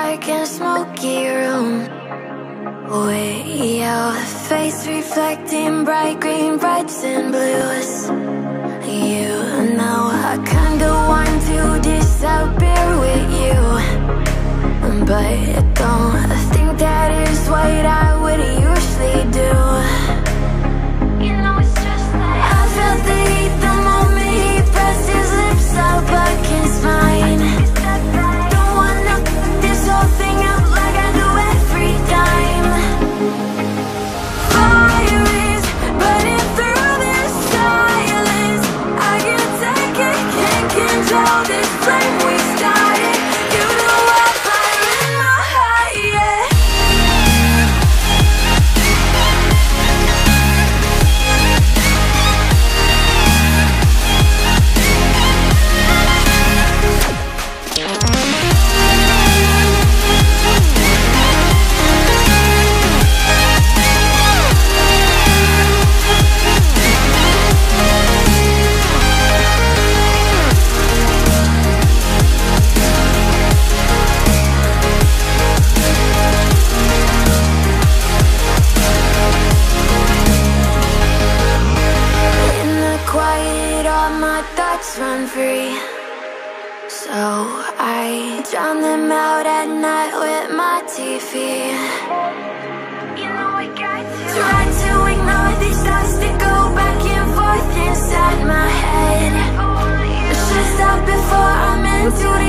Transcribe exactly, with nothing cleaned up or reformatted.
dark and smoky room. Way out, face reflecting bright green, reds and blues. You know I kinda want to disappear with you, but don't think that is what I would usually do. You know it's just like I felt the heat the moment he pressed his lips up against mine. Don't wanna this whole thing out like I do every time. Fire is burning through this silence. I can't take it, can't control this flame we started. You know I'm fire in my heart, yeah. Run free, so I drown them out at night with my T V. You know I got to try to ignore these thoughts that go back and forth inside my head. I should stop before I'm into